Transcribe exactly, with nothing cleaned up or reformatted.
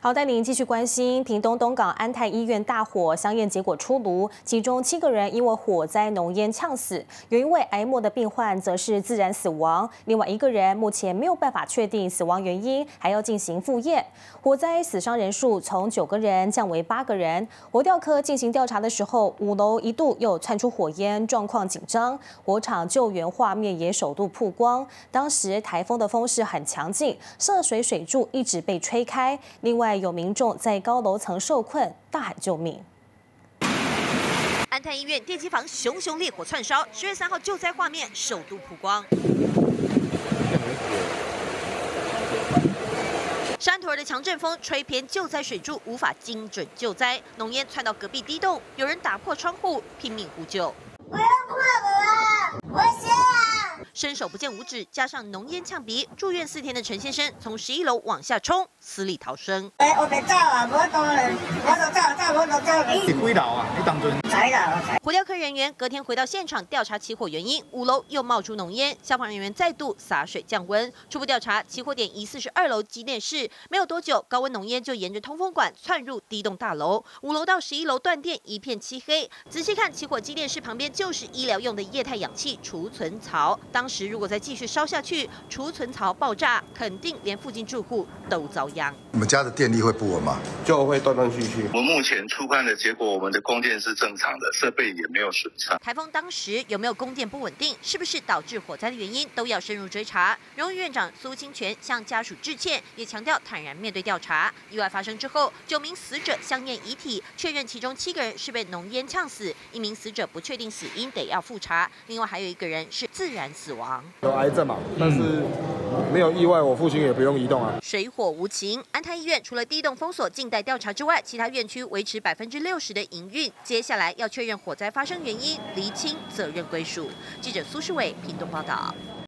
好，带您继续关心屏东东港安泰医院大火，相验结果出炉，其中七个人因为火灾浓烟呛死，有一位癌末的病患则是自然死亡，另外一个人目前没有办法确定死亡原因，还要进行复验。火灾死伤人数从九个人降为八个人。火调科进行调查的时候，五楼一度又窜出火烟，状况紧张，火场救援画面也首度曝光。当时台风的风势很强劲，涉水水柱一直被吹开，另外有民众在高楼层受困，大喊救命。 安泰医院电机房熊熊烈火窜烧，十月三号救灾画面首度曝光。山头儿的强阵风吹偏救灾水柱，无法精准救灾，浓烟窜到隔壁低栋，有人打破窗户拼命呼救。 我要破了，我先啊！ 伸手不见五指，加上浓烟呛鼻，住院四天的陈先生从十一楼往下冲，死里逃生。 哎，我袂走啊，无当然，我就走走，我就走。 你几楼啊？你当阵？ 才啦，才。 火调科人员隔天回到现场调查起火原因，五楼又冒出浓烟，消防人员再度洒水降温。初步调查，起火点疑似是二楼机电室。没有多久，高温浓烟就沿着通风管窜入低栋大楼，五楼到十一楼断电，一片漆黑。仔细看，起火机电室旁边就是医疗用的液态氧气储存槽。当时如果再继续烧下去，储存槽爆炸，肯定连附近住户都遭殃。 你们家的电力会不稳吗？ 就会断断续续。 我目前初判的结果，我们的供电是正常的，设备也没有损伤。 台风当时有没有供电不稳定，是不是导致火灾的原因，都要深入追查。荣誉院长苏清泉向家属致歉，也强调坦然面对调查。意外发生之后，九名死者相验遗体，确认其中七个人是被浓烟呛死，一名死者不确定死因，得要复查。另外还有一个人是自然死亡。 有癌症嘛，但是没有意外，我父亲也不用移动啊。 水火无情，安泰医院除了第一栋封锁静待调查之外，其他院区维持百分之六十的营运。接下来要确认火灾发生原因，厘清责任归属。记者苏世伟屏东报道。